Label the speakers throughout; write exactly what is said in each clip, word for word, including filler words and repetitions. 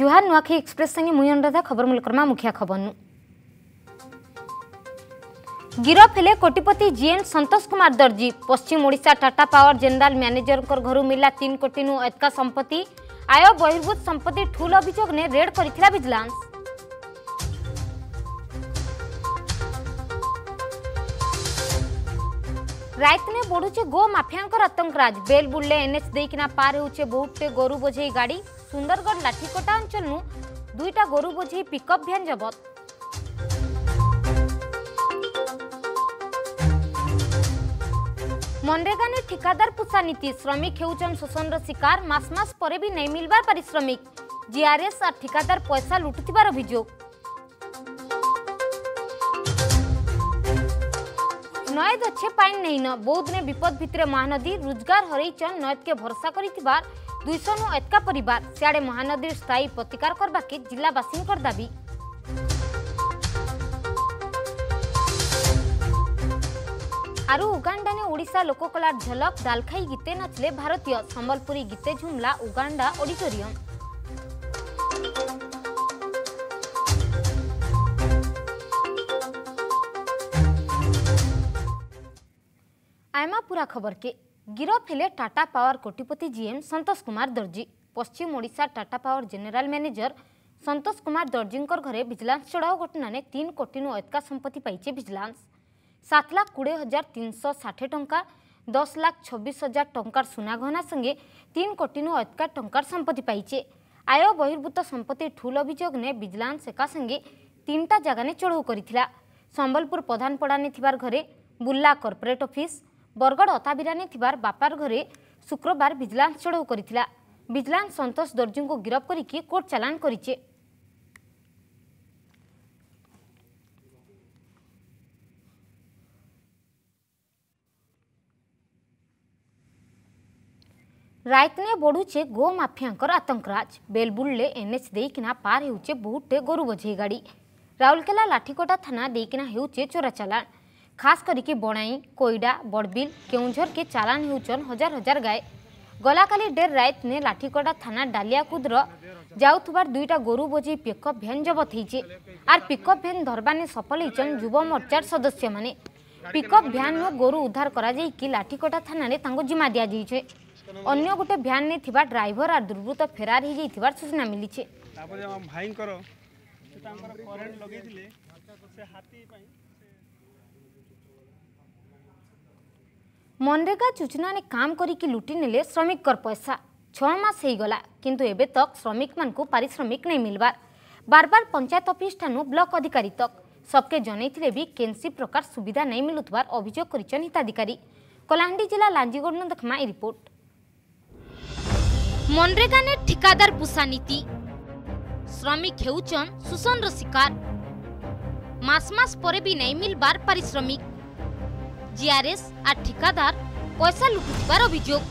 Speaker 1: जुहार Nuakhai express संगे मुई अनुराधा खबर मूलकर्मा मुखिया खबर नु गिरफ हेले कोटिपति जीएन संतोष कुमार दर्जी। पश्चिम Odisha Tata power general manager घर मिला तीन कोटी नु अधिक संपत्ति आय बहिर्भूत संपत्ति ठूल अभियोग ने रेड करिथिला विजिलेंस। राइत ने बढ़ुचे गो माफियांकर आतंकराज। बेल बुल्ले एनएच देकिना पार होचे बहुते गोरु बोझेई गाड़ी। सुंदरगढ़ लाठीकोटा अंचल नु दुईटा गोरु बोझेई पिकअप भ्यान जबत। मनरेगा ने ठिकादार पुसा नीति। श्रमिक हेउचन शोषण शिकार। मास मास परे भी नहीं मिलबार पारिश्रमिक। जीआरएस और ठिकादार पैसा लुटुथिबार अभियोग। नयद अच्छे पाइन नहीं न बौद्ध ने विपद भितरे महानदी। रोजगार हरैचन नयद के भरोसा करिथिबार दुईशह नु एतका परिवार। सियाड़े महानदी स्थायी प्रतिकार करबाके जिलावासी दाबी। आरु उगांडा ने ओडिशा लोककलार झलक। दालखाई गीते नाचले भारतीय। संबलपुरी गीते झुमला उगांडा ऑडिटोरियम। आयमा पूरा खबर के गिरफ हेले टाटा पावर कोटिपति जीएम संतोष कुमार दर्जी। पश्चिम Odisha Tata power general manager Santosh Kumar Darji घरे विजिलेंस चढ़ाऊ घटना ने तीन कोटी नु अधिक संपत्ति पाइचे विजिलेंस। सात लाख कोड़े हजार तीन सौ षाठी टंका दस लाख छब्बीस हजार टंकार सुना गहना संगे तीन कोटी नु अधिक टंकार संपत्ति पाइचे। आय बहिर्भूत संपत्ति ठूल अभियोग ने विजिलेंस एका संगे तीनटा जगह ने चढ़ाऊ करिथिला। संबलपुर प्रधानपड़ा ने थिबार घरे, बुल्ला कॉर्पोरेट ऑफिस, बरगड़ अताबिरा ने थिबार बापार घरे शुक्रवार विजिलेंस चढ़ाऊ करिथिला। विजिलेंस संतोष दर्जी को गिरफ करिकि कोर्ट चालान करिचे। राइत ने बढ़ुचे गो माफियांकर आतंकराज। बेलबुल्ले एनएच देकिना पार हेउचे बहुते गोरु बोझेई गाड़ी। राउरकेला लाठीकोटा थाना देकिना हेउचे चोरा चालान। खास करिके बणाई, कोईडा, बड़बिल, केउंझर के चालान हेउचन हजार हजार गाय। गलाकाली डेर राइत ने लाठीकोटा थाना डालिया कुद्र जाउथुबार दुईटा गोरु बोझेई पिकअप भ्यान जबत हेइचे। आर पिकअप भ्यान धरबाने सफल हेइचन युवा मोर्चार सदस्य माने। पिकअप भ्यान नो गोरु उद्धार करा जाई कि लाठीकोटा थाना ने तांको जिम्मा दिया जाइछे। अन्य गोटे भ्यान ने थिबा ड्राइवर और दुर्वृत्त फेरार हो जाइथिबार सूचना मिलीछे। मनरेगा योजना ने काम करिकि लुटि नेले श्रमिक कर पैसा। छह मास हो गला किंतु एबे तक श्रमिक मान को पारिश्रमिक नहीं मिलबार। बार बार पंचायत ऑफिस ठानु ब्लॉक अधिकारी तक सबके जनैथिले भी केनसी प्रकार सुविधा नहीं मिलुथबार अभियोग करिछन हिताधिकारी। कलाहांडी जिला लांजीगढ़ न देखमा ए रिपोर्ट। मनरेगा ने ठिकादार पुसा नीति। श्रमिक हेउचन शोषण शिकार। मास मास परे भी नहीं मिलबार पारिश्रमिक। जीआरएस आ ठिकादार पैसा लुटुथिबार अभियोग।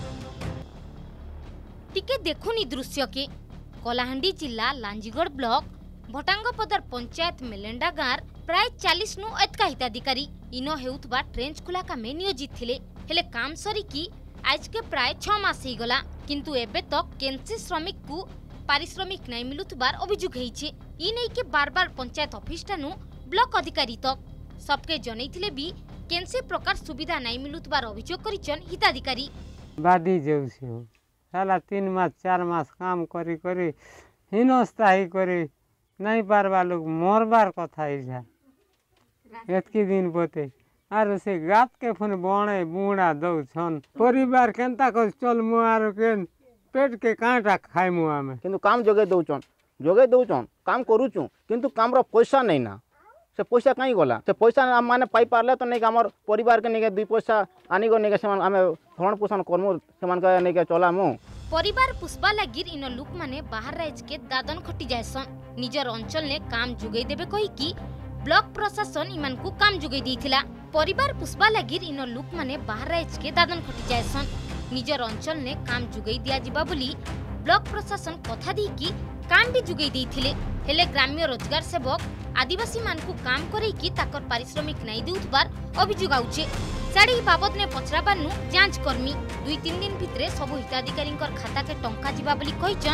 Speaker 1: टिके देखुनी दृश्य के कलाहांडी जिला लांजीगढ़ ब्लॉक भटांगपदर पंचायत मेलेंडा गाँर प्राय चालीस नु अधिक हिताधिकारी इनो हेउथबा ट्रेंच खुला कामे नियोजित थिले। हेले काम सरिकी आज के प्राय छह मास हो गला किंतु एबे तक केनसी श्रमिक को पारिश्रमिक नहीं मिलुथबार अभियोग हेइछे। ई नै के बार बार पंचायत ऑफिस ठानु ब्लॉक अधिकारी तक सबके जनैथिले भी केनसी प्रकार सुविधा नहीं मिलुथबार अभियोग करिछन हिताधिकारी।
Speaker 2: बादी जेउसी हो साला तीन मास चार मास काम करी करी हिनस्ताही करी नहीं पारबा लोग मरबार कथा इजा एतकी दिन पोते आर से गात के फन बणे बुणा दौ छन परिवार केनता कर चल मुआर के पेट के कांटा खाय मुआ में
Speaker 3: किंतु काम जोगे दउचन जोगे दउचन काम करूचु किंतु काम रो पैसा नहीं ना। से पैसा कहीं गला से पैसा माने पाई पारले तो नहीं हमर परिवार के नहीं दुई पैसा आनी गो नहीं समान हमें भरण पोषण करमु समान के नहीं चलामु।
Speaker 1: परिवार पुष्पा लागिर इन लोक माने बाहर राज के दादन खटी जायसन। निजर अंचल ने काम जुगै देबे कहि कि ब्लॉक प्रशासन इमान को काम जुगै देथिला। परिवार पुष्पा लागिर इन लोक माने बाहर राज के दादन खटी जायसन। निजर अंचल ने काम जुगै दिया जिबा बोली ब्लॉक प्रशासन कथा दी कि काम भी जुगै देथिले। हेले ग्राम्य रोजगार सेवक आदिवासी मान को काम करे कि ताकर पारिश्रमिक नहीं देउथबार अभियोग आउचे। साड़ी बाबद ने पचराबार नु जांच कर्मी दुई तीन दिन भितरे सब हिताधिकारी खाता के टंका जिबा बोली कहिचन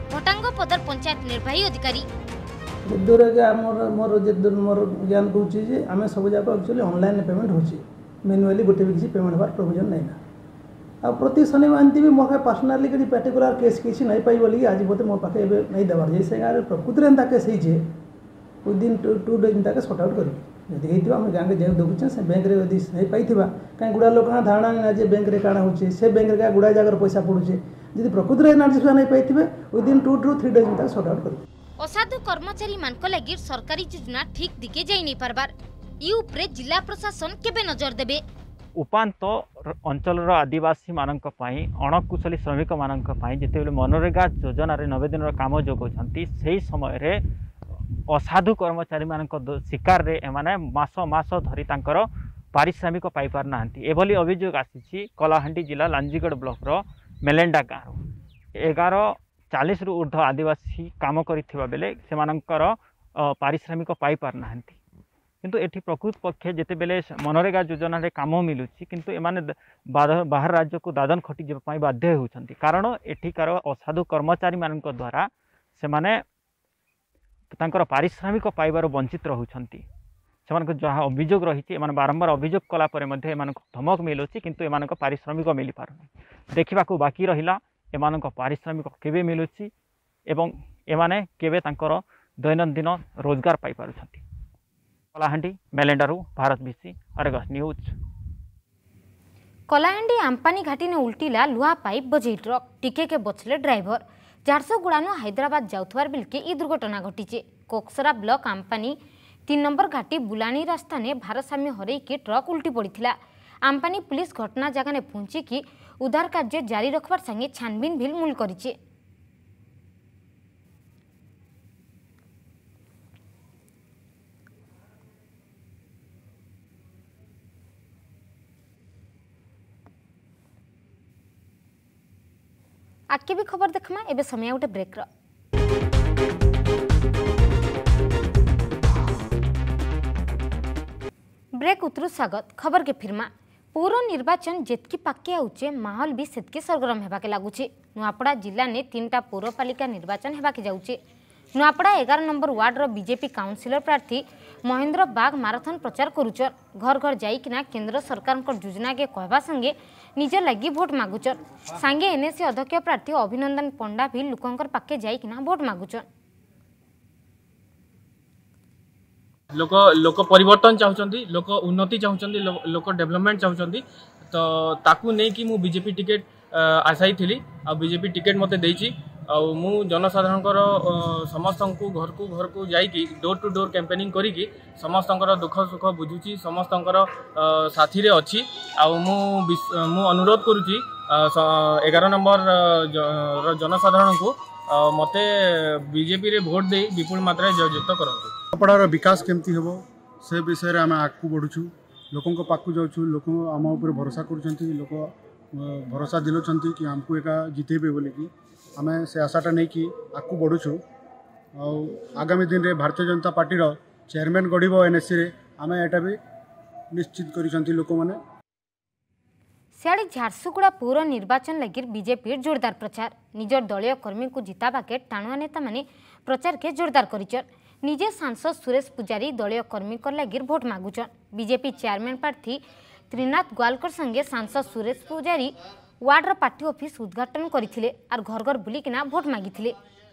Speaker 1: भटांगपदर पंचायत निर्वाही अधिकारी।
Speaker 4: दूर मोर मोर मोर ज्ञान कौच आम सब जाक एक्चुअली ऑनलाइन पेमेंट होची मैनुअली गोटे भी किसी पेमेंट हमार प्रोविजन नहीं ना आ प्रति शनिवार एमती भी मोर पर्सनाली किसी पर्टिकुलर केस किसी नहीं पाई बोली आज बोलते मो पाखे नहीं देवार जैसे गाँव प्रकृति एंता केस होइए विदिन टू टू डेज तक सॉर्ट आउट करी जदि होती आम गाँव के देखुचे से बैंक में नहीं पाई कहीं गुड़ा लोक धारणा ना जे बैंक में काण हो से बैंक में गुड़ा जगह पैसा पड़ुचे जब प्रकृति एनर्जी नहीं पाई within two two three days तक सॉर्ट आउट करी।
Speaker 1: असाधु कर्मचारी मानक लगी सरकारी योजना ठीक दिके जाई नहीं पारबार ई उपरे जिला प्रशासन केबे नजर देबे।
Speaker 5: उपांत अंचल आदिवासी मानक पई अणकुशली श्रमिक मानक पई जेतेबेले मनरेगा योजना रे नब्बे दिन काम जोगौछंती सेही समय रे असाधु कर्मचारी मानक शिकार रे एमाने मास मास धरी तांकर पारिश्रमिक पाई पार नांती एभली अभियोग आसीछि कलाहांडी जिला लांजीगढ़ ब्लॉक रो मेलेंडा गाँव एगार चालीस रु ऊर्ध्व आदिवासी काम करिथिबा बेले सेमानंकर पारिश्रमिक पाई पार नांती किंतु एठी प्रकृत पक्षे जेते बेले मनरेगा योजना रे काम मिलुछि किंतु एमाने बाहर राज्य को दादन खटी जे पई बाध्य होउछंती कारण एठिकार असाधु कर्मचारी मानक द्वारा सेमाने तांकर पारिश्रमिक पाइबार वंचित रहउछंती सेमानक जहाँ अभियोग रही एमाने बारंबार अभियोग कला परे मध्ये एमानक धमक मिलुछि किंतु एमानक पारिश्रमिक मिली पारुनी देखिबाकू बाकी रहिला एमानक पारिश्रमिक केबे मिलुछि एवं एमाने केबे तांकर दैनंदिन रोजगार पाई पारुछंती। कलाहांडी मेलेंडारू भारत बीसी अर्गस न्यूज।
Speaker 1: कलाहांडी आंपानी घाटी ने उल्टीला लुहा पाइप बजई ट्रक टिके के बचले ड्राइवर झारसुगुड़ानु हैदराबाद जाउथवार बिलके ई दुर्घटना घटी कोकसरा ब्लॉक आंपानी तीन नंबर घाटी बुलानी रास्ता ने भारसाम्य हरई की ट्रक उल्टी पड़ा। आंपानी पुलिस घटना जगह ने पहुंची कि उद्धार कार्य जारी रखबार संगे छानबीन भी मूल करिছে। आगे भी खबर देखमा एबे समय उठे ब्रेक रो ब्रेक उतरु स्वागत खबर के फिरमा पौर निर्वाचन जेतकी पाके आउचे माहौल भी सेतके सरगरम हेबाके लागुचे। नुआपड़ा जिला ने तीन टा पौरपालिका निर्वाचन हेबाके जाउचे। नुआपड़ा एगार नंबर वार्ड रो बीजेपी काउंसिलर प्रार्थी महेंद्र बाग माराथन प्रचार करुचर घर घर जाइकिना केंद्र सरकार योजना के कहवा संगे निजर लगी भोट मागुचर सांगे एनएससी अध्यक्ष प्रार्थी अभिनंदन पंडा भी लोकंकर पाके जाइकिना भोट मागुचर।
Speaker 6: लोक लोक परिवर्तन चाहूँगी लोक उन्नति चाहूँगी लोक डेवलपमेंट चाहूँगी तो ताकू नहीं कि मु बीजेपी टिकेट आशाई थी आ बीजेपी टिकेट मते देइछि आ मु जनसाधारण समस्त को घर को घर को जाइकी डोर टू डोर कैंपेनिंग करी समस्त दुख सुख बुझुची समस्त साथी रे अच्छी आ मु मु अनुरोध करुच्ची एगार नंबर जनसाधारण को मते बीजेपी रे भोट दे विपुल मात्रा जययुक्त करंतु।
Speaker 7: नुआपड़ार विकास केमती हम से विषय आम आगू बढ़ुचु लोकों पाकू जाऊँ लोक आम उपर भरोसा कर लोक भरोसा दिलुंट कि आमको एका जितेबे बोलिकी आम से आशाटा नहीं कि आगू बढ़ुचु आगामी दिन में भारतीय जनता पार्टी चेयरमैन गढ़ एनएससी रे आम एटा भी निश्चित कर लोक मैंने
Speaker 1: सियाड़े झारसुगुड़ा पौर निर्वाचन लगी बीजेपी जोरदार प्रचार निजर दलीय कर्मी को जिताबाके टाणुआ नेता माने प्रचार के जोरदार करिचर निजे सांसद सुरेश पुजारी दलीय कर्मी लगी भोट मागुचन। बीजेपी चेयरमैन प्रार्थी त्रिनाथ ग्वालकर संगे सांसद सुरेश पुजारी वार्डर पार्टी ऑफिस उद्घाटन करथिले आर घर घर बुलिकिना भोट मागिथिले।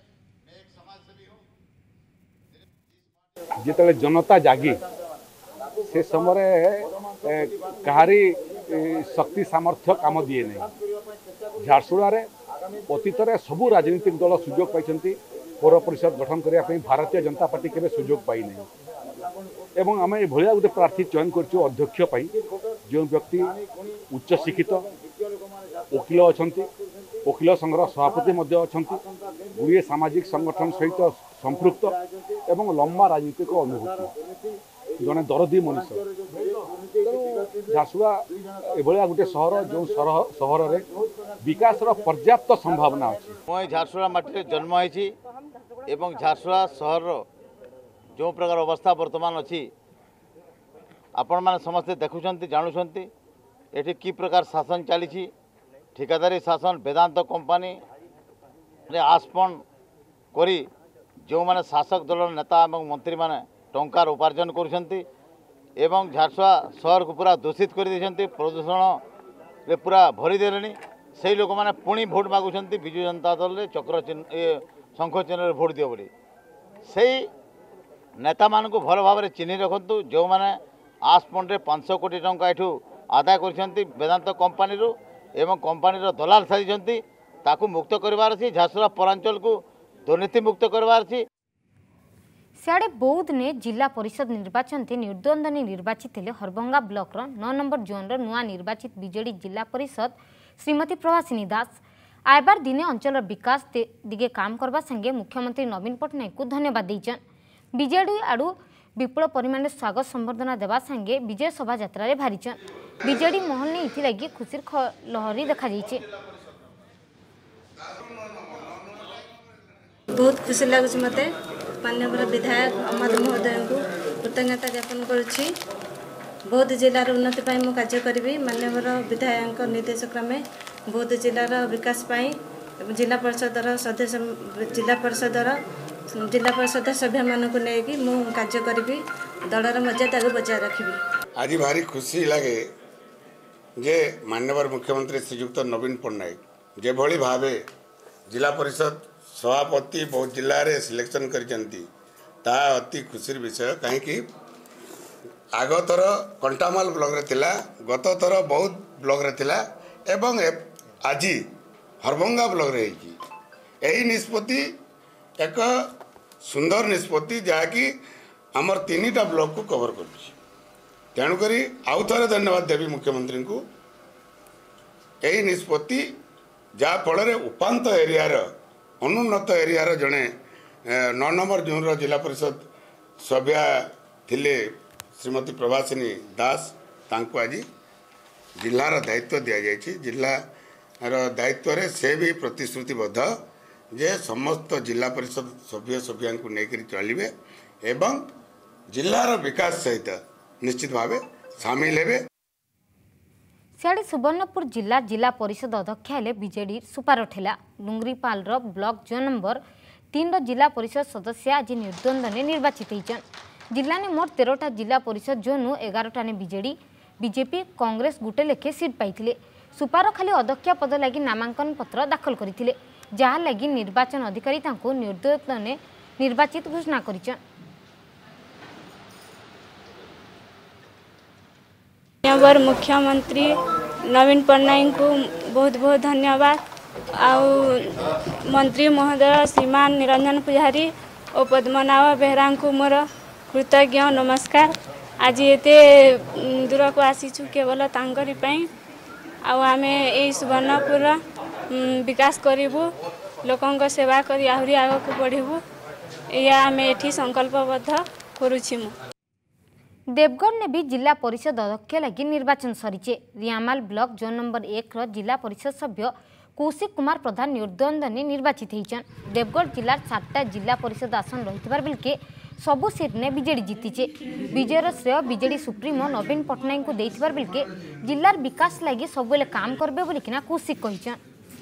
Speaker 8: जिते जनता जागी से समय कहारी शक्ति सामर्थ्य काम दिए नहीं झारसुगुड़ा अतीत सबू राजनीतिक दल सुजोग पाई पौर परिषद गठन करने भारतीय जनता पार्टी केवे सुजोग पाई नहीं एवं आम ये गोटे प्रार्थी चयन कर अध्यक्ष जो व्यक्ति उच्च शिक्षित वकिल अच्छा वकिल संघर सभापति गुड़िए सामाजिक संगठन सहित संपृक्त एवं लंबा राजनीतिक अनुभूति जड़े दरदी मनीष झारसुगुड़ा एभलिया गोटे सहर जो सहर में विकास पर्याप्त संभावना अच्छी
Speaker 9: मैं झारसुगुड़ा माटी जन्म होती एवं झारसुगुड़ा सहर जो प्रकार अवस्था वर्तमान अच्छी आपण मैंने समस्ते देखुंत जानुंट ये कि प्रकार शासन चली ठिकादारी शासन वेदांत कंपानी आसपन करी जो माने शासक दल नेता और मंत्री माने टंकार उपार्जन करुछंती एवं झारसुआ शहर को पूरा दूषित कर देछंती प्रदूषण रे पूरा भरी देलेनी से लोक मैंने पुणी भोट मागुंट विजु जनता दल रे चक्र चिन्ह ये शंख चिन्ह भोट दियो बोली से नेता मान को भल भाव में चिन्ह रखु जो मैंने आसपंड रे पाँच सौ कोटी टंका एठू आदाय कर वेदांत कंपानी रू एवं कंपानी दलाल सारी ताकू मुक्त करवार अच्छी झारसुगुड़ा पौरांचल को दुर्नीति मुक्त करवार अच्छी।
Speaker 1: सियाड़े बौद्ध ने जिला परिषद निर्वाचन से निर्द्वंद्व निर्वाचित थे हरभंगा ब्लॉक नौ नंबर जोन रो नुआ निर्वाचित बीजेडी जिला परिषद श्रीमती प्रभासिनी दास आयबार दिने अंचल विकास दिगे काम करबा संगे मुख्यमंत्री नवीन पट्टनायक को धन्यवाद देछन। बीजेडी आड़ू विपुल परिमाण स्वागत संबर्धना देवा संगे विजय शोभा यात्रा रे भारीचन बीजेडी महल ने इथि लगी खुशी लहरी देखा जाइछे।
Speaker 10: बहुत खुशी लगुच मत माननीय विधायक अमद महोदय को कृतज्ञता ज्ञापन करुच्ची। बौद्ध जिलार उन्नति पाई मु कार्य करी माननीय विधायक निर्देश क्रमे बौद्ध जिलार विकास पाई जिला परिषदर सदस्य जिला परिषदर जिला परिषद सभ्य मान को लेकिन मु कार्य करी दलर मर्यादा को बचाए रखी।
Speaker 11: आज भारी खुशी लगे जे माननीय मुख्यमंत्री श्रीयुक्त नवीन पट्टनायक जे भली भावे जिला परिषद सभापति बौद्ध जिले में सिलेक्शन करता अति खुशी विषय कहीं आगतर कंटामाल ब्लॉक रे थिला गत थर बौद्ध ब्लॉक रे थिला एवं आज हरभंगा ब्लॉक रे यही निष्पत्ति एक सुंदर निष्पत्ति जहाँकि आमर तीन टा ब्लॉक को कवर कर तेणुक आउ थे धन्यवाद देवी मुख्यमंत्री को यही निष्पत्ति जहाँ फल उपात एरियार अनुन्नत एरियार जड़े नौ नंबर जोन जिला परिषद सभ्या थिले श्रीमती प्रभासिनी दास तांको आज जिलार दायित्व दि जाइए जिलार दायित्व रे से भी प्रतिश्रुतिबद्ध जे समस्त जिला परिषद सभ्य सभ्या को लेकर चलिए एवं जिलार विकास सहित निश्चित भाव सामिल हेबे।
Speaker 1: सियाड़े सुवर्णपुर जिला जिला परिषद अध्यक्ष हेले बीजेडी सुपार ठेला डुंगरीपाल ब्लॉक जो नंबर तीन जिला परिषद सदस्य आज निर्द्वंद्व निर्वाचित होइछन। जिला ने मोट तेरहटा जिला परिषद जोनु एगारटा ने बीजेडी बीजेपी कांग्रेस गुटे लेखे सीट पाइथिले। सुपार खाली अध्यक्ष पद लगी नामांकन पत्र दाखल करथिले जहाँ लगी निर्वाचन अधिकारी तांको निर्द्वंद्व निर्वाचित घोषणा करिछन।
Speaker 10: माननीय मुख्यमंत्री नवीन पट्टनायक को बहुत बहुत धन्यवाद आउ मंत्री महोदय श्रीमान निरंजन पुजारी और पद्मनाभ बेहरा को मोर कृतज्ञ नमस्कार। आज एते दूर को आसीचु केवल तांकरी पई आमे ए सुवर्णपुर विकास करिबु लोकंक सेवा करी आहुरी आग को बढ़िबु या आमे एठी संकल्पबद्ध करूछि। मु
Speaker 1: देवगढ़ ने भी जिला परिषद अध्यक्ष लगी निर्वाचन सरीचे। रियामाल ब्लॉक जोन नंबर एक रो जिला परिषद सभ्य कौशिक कुमार प्रधान निर्द्वंद्व निर्वाचित होइछन। देवगढ़ जिलार सातटा जिला परिषद आसन रहितबार बेलके सबु सीट ने बीजेडी जीतीचे। विजयर श्रेय बीजेडी सुप्रीमो नवीन पट्टनायक को देइथिबार बेलके जिलार विकास लगी सबुले काम करबे बोली किना कौशिक कहिछन।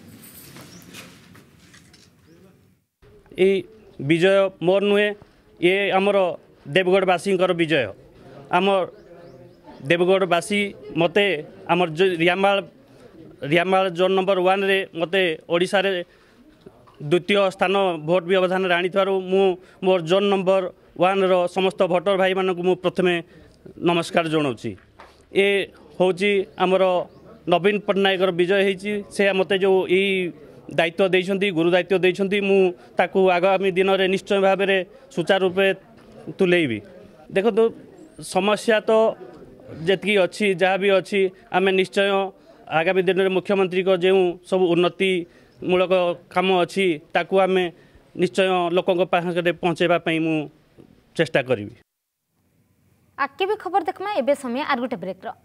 Speaker 12: ए विजय मोर नुहे ये आमर देवगढ़वासी विजय आमर देवगढ़वासी मते आमर Riamal Riamal zone number one रे मते ओडिशा रे द्वितीय स्थान भोट व्यवधान आनी मु मोर जोन नंबर वन रो समस्त भोटर भाई मानक मु प्रथमे नमस्कार जनाऊँगी। ए होची आमर नवीन पट्टनायक विजय होती से मते जो यही दायित्व देइछंती गुरु दायित्व देइछंती मु ताकू आगामी दिन में निश्चय भाव में सुचारू रूपे तुलेबी। देखो तो समस्या तो जी अच्छी जहाँ भी अच्छी आम निश्चय आगामी दिन में मुख्यमंत्री को जो सब उन्नति मूलक काम अच्छी ताकू आम निश्चय लोकों पाखे पहुँचाई मु चेष्टा करी।
Speaker 1: आगे भी खबर देखमा एबे समय आर गोटे ब्रेक रो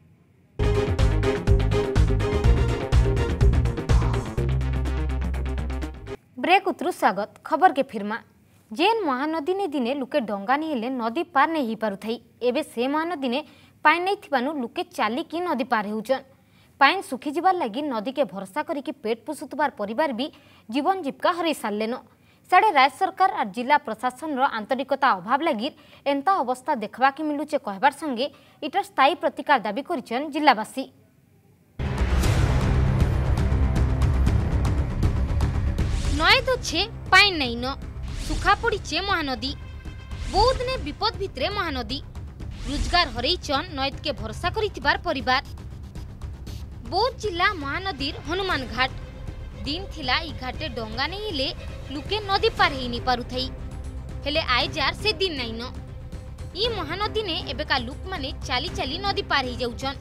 Speaker 1: ब्रेक उतरु स्वागत खबर के फिरमा। जेन महानदी ने दिने लुके डंगा नहीं हेले नदी पार नहीं ही पारु थाई एबे से महानदी ने पाइन नहीं थिबानु लुके चाली की नदी पार हेउचन। पाइन सुखी जिबार लगी नदी के भरोसा करिकी पेट पोषुतबार परिवार भी जीवन जीविका हरई सारलेन। साढ़े राज्य सरकार और जिला प्रशासन आंतरिकता अभाव लगी एंता अवस्था देखा कि मिलूचे कहबार संगे इटार स्थायी प्रतिकार दाबी करिछन जिलावासी। नए दोछे पाइन नहीं न सुखा पड़ीचे महानदी बौद्ध ने विपद भितरे महानदी रोजगार हरईचन नयद के भरोसा करितिबार परिवार। बौद्ध जिला महानदीर हनुमान घाट दिन थिला ई घाटे डंगा नहीं ले लुके नदी पार ही नहीं पारुथई हेले आय जार से दिन नहीं न ई महानदी ने एबेका लुक माने चाली चाली नदी पार ही जाउछन।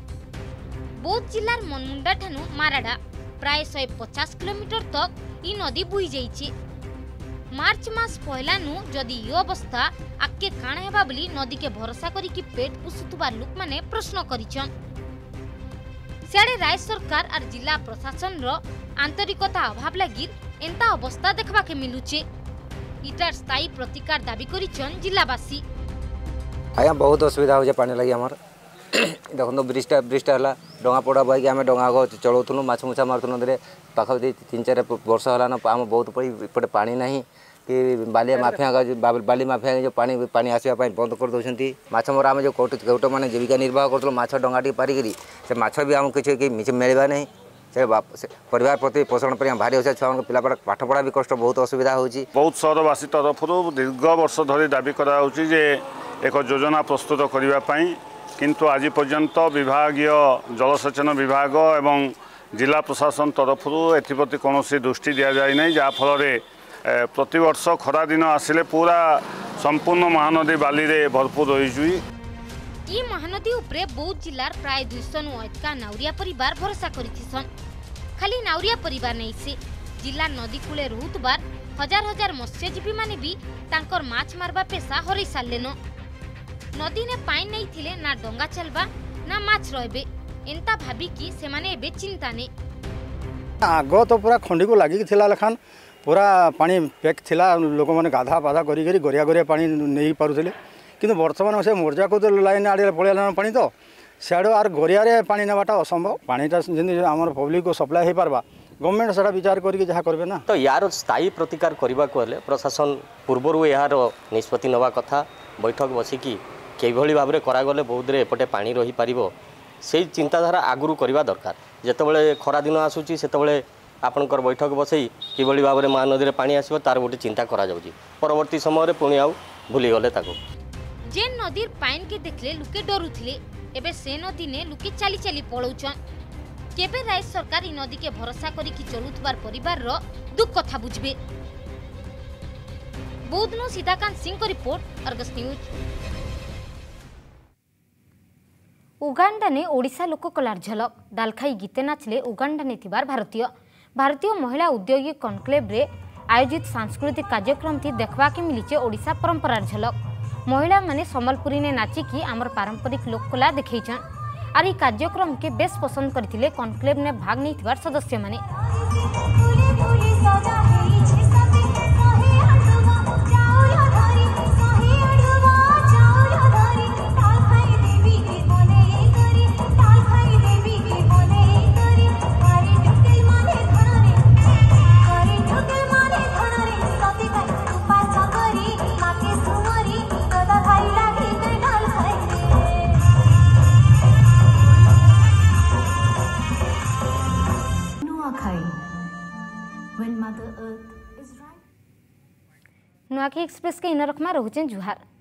Speaker 1: बौद्ध जिलार मनमुंडा ठानु माराडा प्राय सौ पचास किलोमीटर तक ई नदी बुही जाइछि। मार्च मास पहला नु जदि यो अवस्था आके काण हेबा बोली नदी के भरोसा करी कि पेट पुसुतुबा लुक माने प्रश्न करिछन। सियाड़े राज्य सरकार और जिला प्रशासन रो आंतरिकता अभाव लगी एंता अवस्था देखा के मिलुचे इटार स्थायी प्रतिकार दाबी करिछन जिलावासी।
Speaker 13: आया बहुत असुविधा हो पानी लगी आमर देखो ब्रिजटा ब्रिजटा है डंगा पड़ा बहकी आम डंगा चलाऊँ माछ मुछा मारूँ नदी पाखापाखि तीन चार वर्ष है आम बहुत इपटे पानी ना कि बालिया माफिया बाली माफिया जो पानी पानी आसवाई बंद कर दौरान माछ मरा आम जो कौट मैंने जीविका निर्वाह करूँ माछ डंगा टी पारिकी से माछ भी आमको किसी मिलवा नहीं से परिवार प्रति पोषण पर भारी अच्छे छुआ पिला पाठ पढ़ा भी कष्ट बहुत असुविधा होची।
Speaker 14: बहुत सहरवासी तरफ दीर्घ वर्ष धरी दाबी कराउछि जे एक योजना प्रस्तुत करने किंतु आज पर्यंत विभागीय जलसेचन विभाग एवं जिला प्रशासन तरफ एप्रति कौन दृष्टि दि जाए नहीं जहाँफल प्रति वर्ष खरा दिन आसिले पूरा संपूर्ण महानदी बाली रे भरपूर रही।
Speaker 1: ई महानदी उपरे बौद्ध जिलार प्राय दुई सौ नु अधिका नाउरिया परिवार भरोसा करिथिसन। खाली नाउरिया परिवार नहीं से जिला नदी कूले रहुतबार हजार हजार मत्स्यजीवी माने भी तांकर माछ मारबा पेशा हरई सारलेन। नदी ने पाइन नहीं थिले ना डंगा चलबा ना माछ रहबे एंता भाबी कि से माने एबे चिंता ने।
Speaker 15: आगो तो पूरा खंडी को लागी थिला लखान पूरा पानी पैक थिला लोक माने गाधा पाधा करी करी गरिया गरिया पानी नहीं पारुथिले किंतु वर्तमान से मोर्जा को तो लाइन आड़े पड़ेगा पानी तो सियाड़ आर गरिया पानी नेबाटा असंभव पानीटा जमी आम पब्लिक को सप्लाय हो पार्बा गवर्नमेंट से विचार करके जहाँ करेंगे ना।
Speaker 16: तो यार स्थायी प्रतिकार करने को हेले प्रशासन पूर्वर यार निष्पत्ति नवा कथा बैठक बसिकी किभली भाव में करागले बहुत एपटे पानी रही पारिबो से चिंताधारा आगुरी करवा दरकार। जितेबाला खरा दिन आसूची से आपणकर बैठक बसई किभली भाव में महानदी में पानी आसो तार गोटे चिंता करा जाउची परवर्ती समय पुणी आउ भूली गले ताको।
Speaker 1: जे नदीर पाइन के देखले लुके डरुथिले एबे से नदी ने लुके चाली चाली पळौछन। केबे राज्य सरकार इ नदी के भरोसा करी कि चलुथबार परिवार रो दुख कथा बुझबे। बौद्धनु सीताकांत सिंह को रिपोर्ट अर्गस न्यूज। उगांडा ने ओडिशा लोककलार झलक डालखाई गीते नाचले उगांडा ने थिबार भारतीय भारतीय महिला उद्योगी कॉन्क्लेव रे आयोजित सांस्कृतिक कार्यक्रम थी देखबा के मिलीचे ओडिशा परंपरार झलक। महिला माने सम्बलपुरी ने नाचिकी आमर पारंपरिक लोककला देखैछन और ई कार्यक्रम के बेस पसंद करथिले कॉन्क्लेव ने भाग नैथिबार सदस्य माने। नुआखी एक्सप्रेस के इन रखमा रहुचें जुहार।